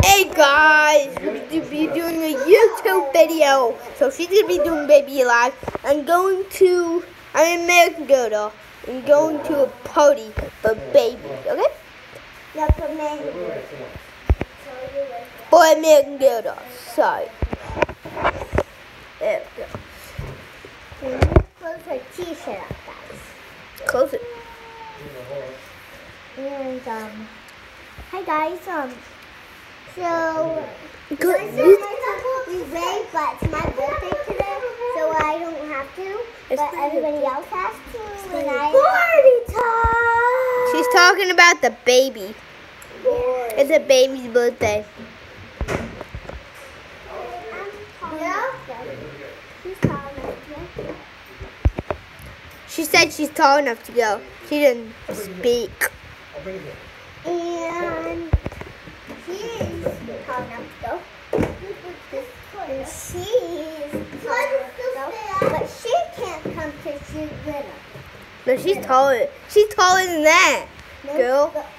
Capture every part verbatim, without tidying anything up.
Hey guys, we're going to be doing a YouTube video. So she's going to be doing Baby Alive. I'm going to, I'm an American Girl doll. I'm going to a party for babies, okay? No, for men. For American Girl doll, sorry. There we go. We need to close her t-shirt up, guys. Close it. And, um, hi guys, um, so, Good. I said we rain, but it's my birthday today, so I don't have to, It's but not everybody your- else has to, and I... Party time! She's talking about the baby. It's a baby's birthday. She said she's tall enough to go. She didn't speak. And she is tall enough to go. And she's tall enough to go. But she can't come because she's little. No, she's taller. She's taller than that, girl. No,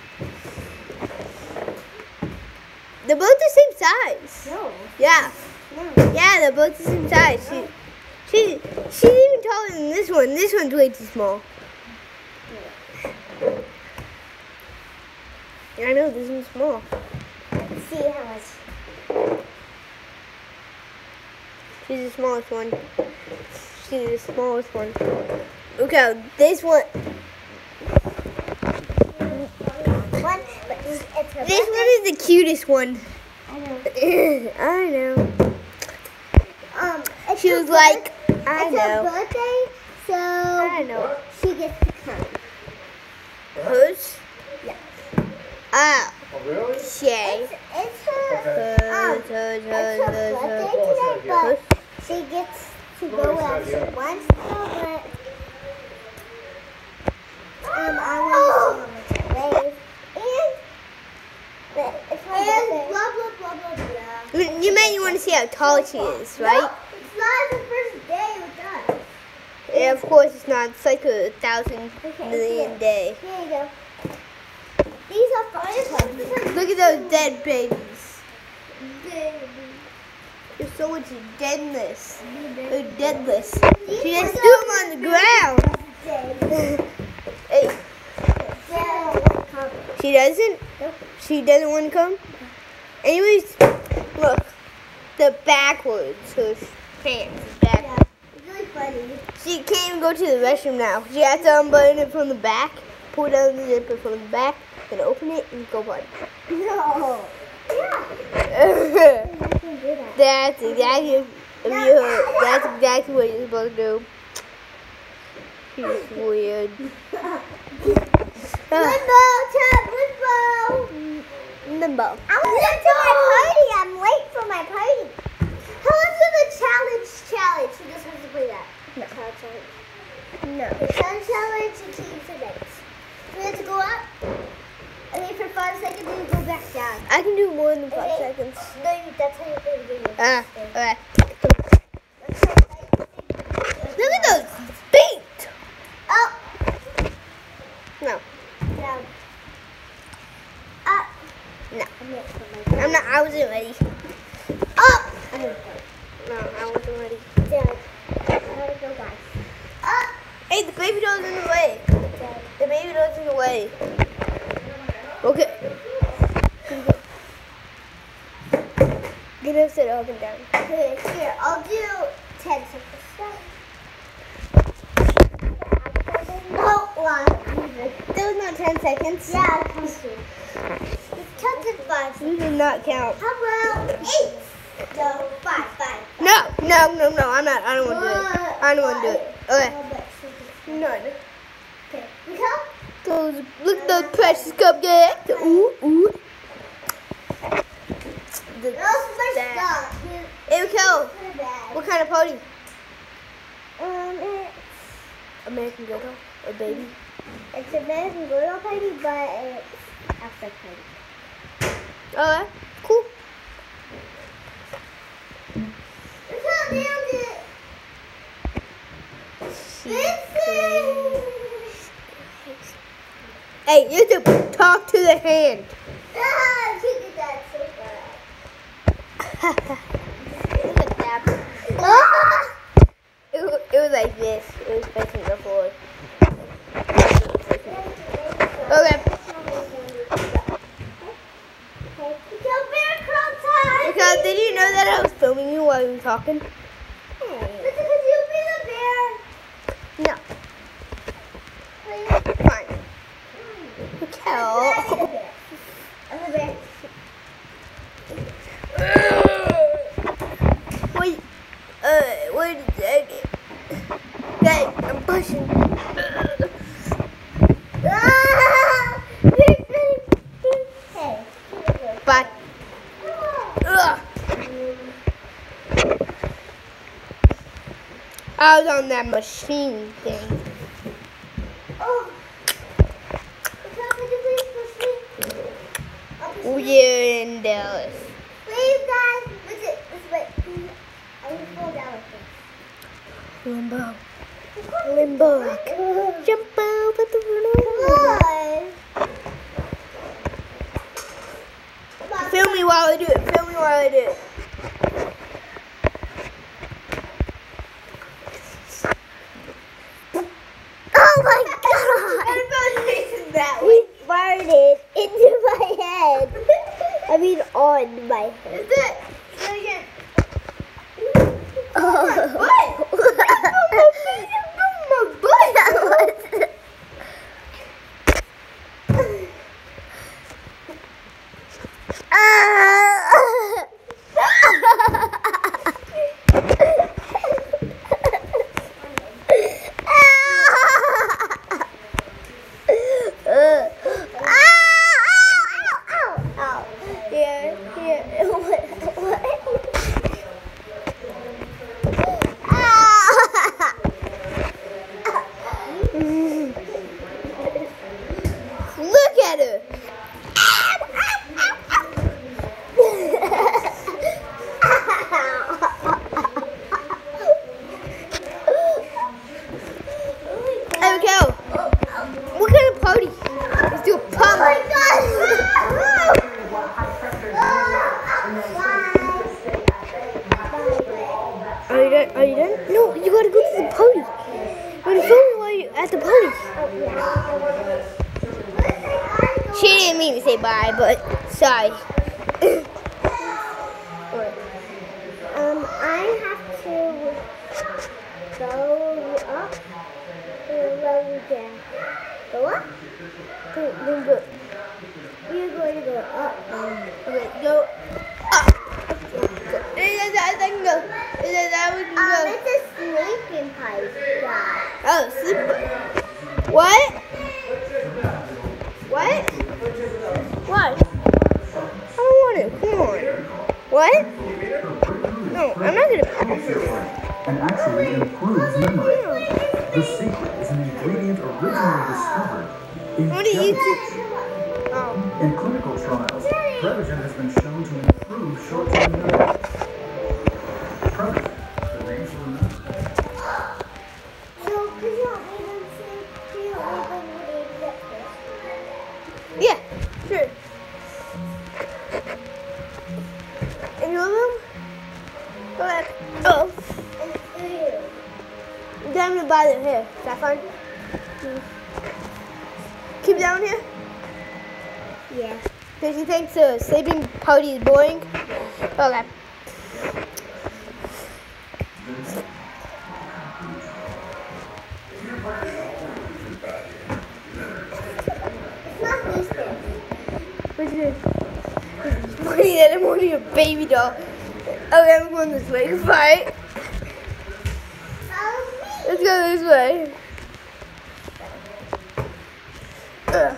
They're both the same size. no, Yeah, no. yeah, they're both the same size. She, she, she's even taller than this one. This one's way too small. I know this one's small. Let's see how much. She's the smallest one. She's the smallest one. Look how this one. One, but it's her This birthday. one is the cutest one. I know. I know. Um, it's She her was like, birth- I it's her know. birthday, so I know. she gets to come. Hers? Yeah. Ah, Oh, really? Shay. It's, it's her. Hers, Um, hers, it's hers, her hers, birthday hers. today, but she gets to go wherever she wants to go, but um, I want to see how much I weigh. And but it's her birthday. Blah, blah, blah, blah, blah. You meant you want to see how tall she is, right? No, it's not the first day with us. Yeah, of course it's not. It's like a thousand Okay, million here. day. Here you go. These are fun. Look at those dead babies. There's so much deadness. They're deadless. She just threw them on the ground. Hey, she doesn't? Nope. She doesn't want to come? Anyways, look. The backwards. Her pants is back. Yeah, it's really funny. She can't even go to the restroom now. She has to unbutton it from the back, pull down the zipper from the back, then open it and go on. No. Yeah. I can do that. That's exactly if you heard, that's exactly what you're supposed to do. She's weird. Limbo, Chad, limbo. Limbo. I'm late to my party. I'm late for my party. How much is the challenge challenge? Who just wants to play that? No. Challenge challenge. No. The challenge challenge and keep the next. We have to go up. And then for five seconds, then you go back down. I can do more than five Okay. seconds. No, you, that's how you play the video. Ah, alright. Let's try it. Look at those feet! Up, No, down, up. no. I'm late for my I'm not, I wasn't ready. Up. No, I wasn't ready. Down. How to go, guys? Up. Hey, the baby doll's in the way. Down. The baby doll's in the way. Okay. Get up, sit up and down. Okay, here, I'll do ten seconds. No, one. That was not ten seconds. Yeah, come soon. It's counted five. You did not count. How about eight? No, five, five. No, no, no, no, I'm not. I don't want to do it. I don't want to do it. Okay. Okay. No. Okay, we count? Those, look at those precious cupcakes. Ooh, ooh. The, Those first that. stop. Hey, Raquel, Put it back. what kind of party? Um, it's, American Girl doll? A baby? it's American Girl party, but it's outside party. Alright, cool. We count down to Hey, you have to talk to the hand. Ah, you did that so fast. It, wa- it was like this. It was facing the floor. Okay. Because did you know that I was filming you while you were talking? Because you'll be the bear. No. Fine. Kel. I'm the bear. Wait. Uh, wait a second. Guys, I'm pushing. Ah! Hey. But. Ugh. I was on that machine thing. Oh. Could you please push me? I'll push you. We're in Dallas. Please, guys. This is, this way. I will fall down with this. Limbo. Limbo. Jump over the balloon. Come on. Film me while I do it. Film me while I do it. Oh my god! That We farted into my head. I mean, on my head. Is it? Do it again. Oh. What? My butt. Here, here. What? What? Look at her. Hey, Kel. What kind of party? Let's do a Oh party. my god! Are you done? Are you done? No, you gotta go to the party. You gotta film me while you're at the party. She didn't mean to say bye, but sorry. Um, I have to go up and go down. Go up? Go, go, go. You're going to go up. Okay, go up. Is that that thing go? Is that that we can Um, go? it's a sleeping pipe. Yeah. Oh, sleep. What? What? What? I don't want it. Come on. What? No, I'm not gonna. And actually improves memory. The secret is an ingredient originally discovered in What do you jelly. do? Oh. In clinical trials, Prevagen has been shown to improve short-term memory. Prevagen, the name for remember. So, could you help me then see? Could you help me bring the breakfast? Yeah, sure. In your room? Go back. Oh, And food. down the bottom here. Is that fine? Keep it down here. Yeah. Because you think the sleeping party is boring? Okay. It's not this thing. What's this? It's funny that I'm holding a baby doll. Okay, I'm going this way. Bye. Follow me. Let's go this way. Ugh.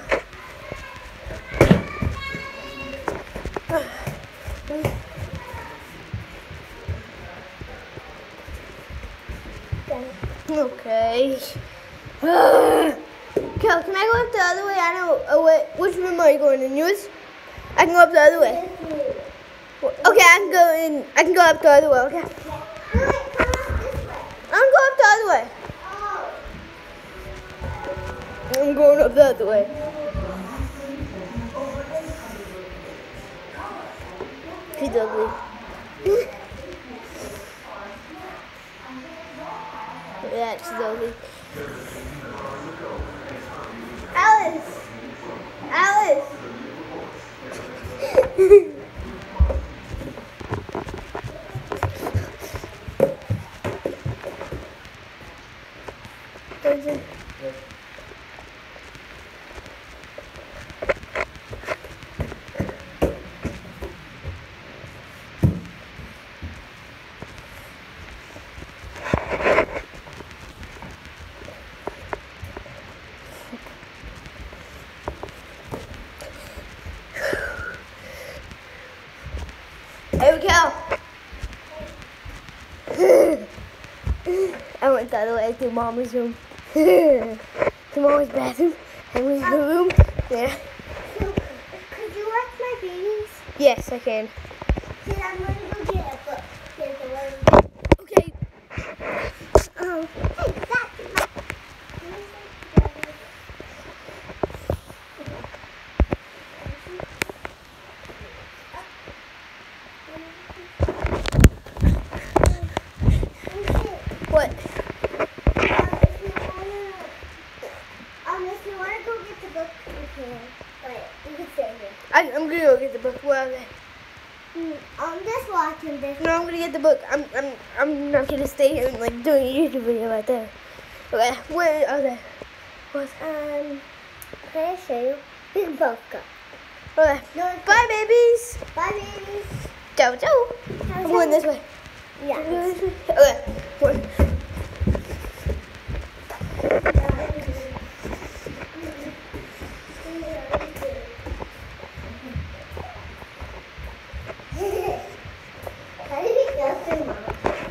Okay. Kel, can I go up the other way? I know. Oh, wait. Which room are you going in? Yours? I can go up the other way. Okay, I can go in. I can go up the other way. Okay. I'm going up the other way. I'm going up the other way. She's ugly. that slowly. Alice! Alice! There we go. I went the other way to Mama's room. To Mama's bathroom. I went to the room. Yeah. So, could you watch my babies? Yes, I can. Then I'm going to go get a book. There's a one. Okay. Um, hey, that's my... What? Um, if you want to go get the book, you can. But you can stay here. I, I'm gonna go get the book. Where are they? Mm, um, just watching this. No, I'm gonna get the book. I'm I'm I'm not gonna stay here and like doing a YouTube video right there. Okay, where are they? What? Um, can I show you? We can both go. Okay. No, Bye, babies. bye, babies. Ciao, ciao. I'm going this way. Yeah. Okay. One. How did we go through, Mama?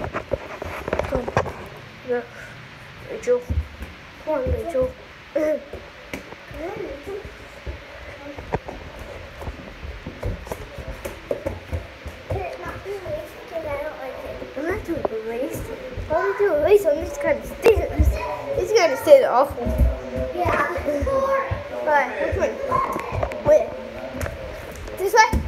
Yeah. Rachel. Come on, Rachel. I'm not doing a race. I'm doing a race. I'm just gonna stay. It's gonna stay awful. Yeah. Alright, which one? Wait. This way?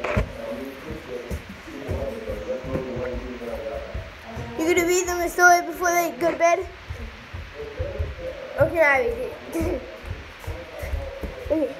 You gonna read them a story before they go to bed? Or can I read it? Okay.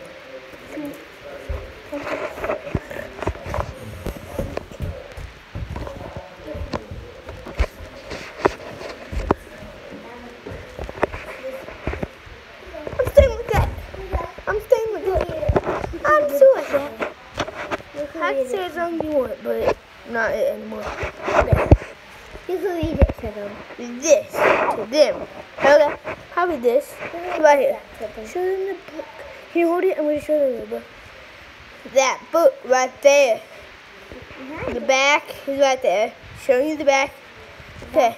I'm staying with that. I'm staying with that. I'm doing that. I can say as long as you want, but not it anymore. Okay. You can read it to them. This to them. Okay. How about this? Right here. Show them the book. Can you hold it? I'm going to show them the book. That book right there. The back is right there. Showing you the back. Okay.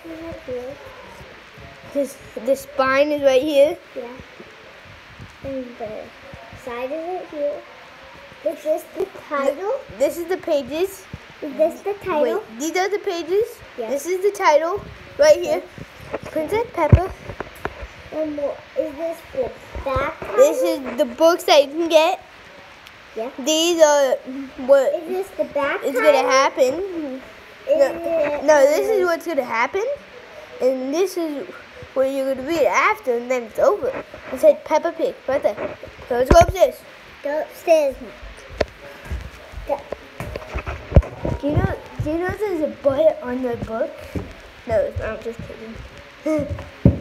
This the spine is right here. Yeah. And the side of it here. Is this the title? This is the pages. Is this the title? Wait, these are the pages. Yeah. This is the title right here. Princess Peppa. And what, is this the back title? This is the books that you can get. Yeah. These are what Is this the back is title? gonna happen. Is No, it- no, this is what's gonna happen, and this is what you're gonna read after, and then it's over. It said Peppa Pig right there. So let's go upstairs. Go upstairs. Go. Do you know? Do you know there's a butt on the book? No, it's not. I'm just kidding.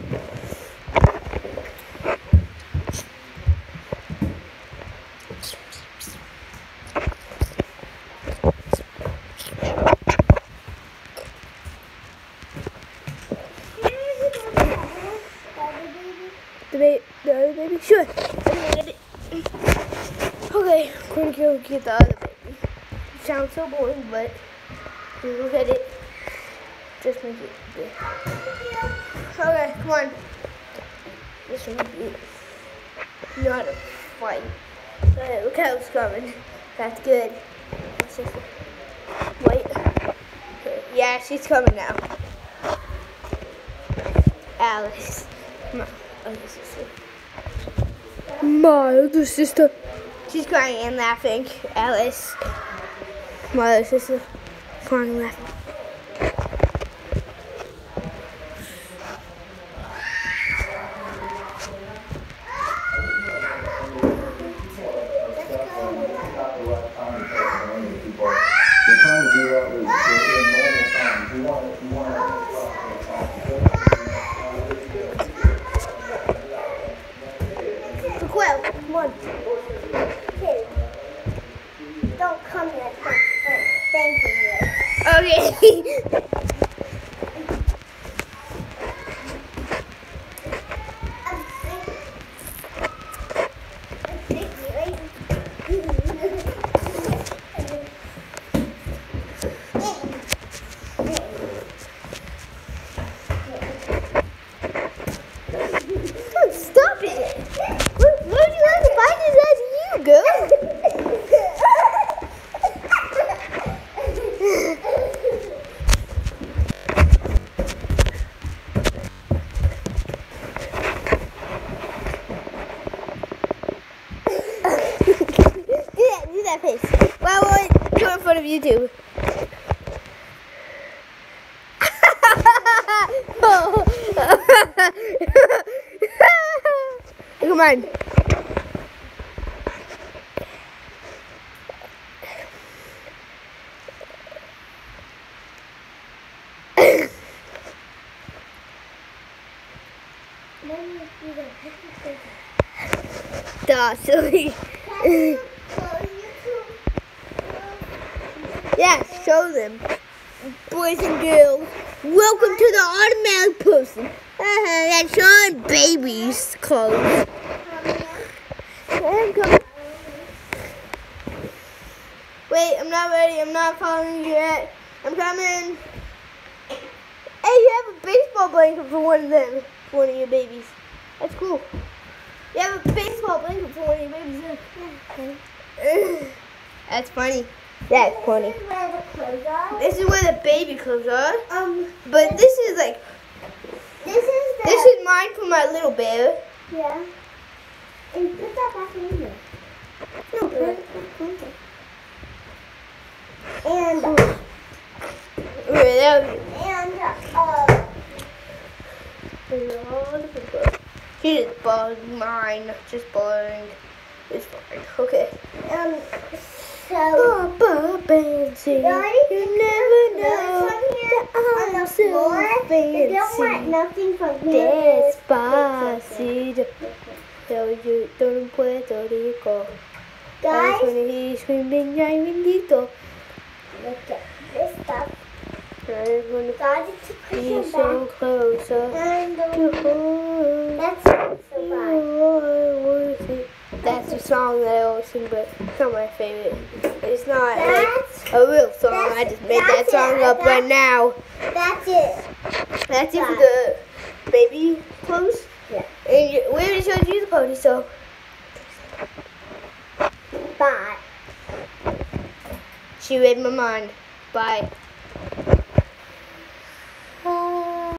The baby, the other baby? Sure. I'm gonna get it. Okay, I'm gonna go get the other baby. It sounds so boring, but we'll get it. Just make it big. Okay, come on. This one will be not a fight. Alright, look how it's coming. That's good. What's this? Wait. Okay. Yeah, she's coming now. Alice. Come on. Other sister. My other sister. She's crying and laughing. Alice. My other sister. Crying and laughing. Okay. Stop it! What, what would you like to find this as you go? do that, do that face. Well, well, go in front of YouTube. Come on. Duh, silly. Yeah, show them. Boys and girls, welcome to the automatic person. Uh, that's Sean Baby's clothes. Wait, I'm not ready. I'm not following you yet. I'm coming. Hey, you have a baseball blanket for one of them, for one of your babies. That's cool. You have a baseball blanket for one of your babies. Yeah. That's funny. That's funny. This is where the clothes are. This is where the baby clothes are. Um, But this is like, this is the. this is mine for my little bear. Yeah. And put that back in here. No, put it back in there. And, Okay, that was, and, uh, she just borrowed mine, just borrowing. It's fine. Okay. um, so, Papa Fancy, you never know from here that on I'm the so floor, you don't want fancy. nothing from here. Despacito, yo todo en Puerto Rico. I Guys, just wanna hear you screaming, ay bendito. look at this stuff. I just wanna Guys, it's a be cushion so back. closer And, to um, home. that's so You bad. are worth it. That's the song that I always sing, but it's not my favorite. It's not like That's, a real song. I just made that that's song it. up right now. that's it. That's it for the baby clothes. Yeah. And you, we already showed you the pony, so Bye. she read my mind. Bye.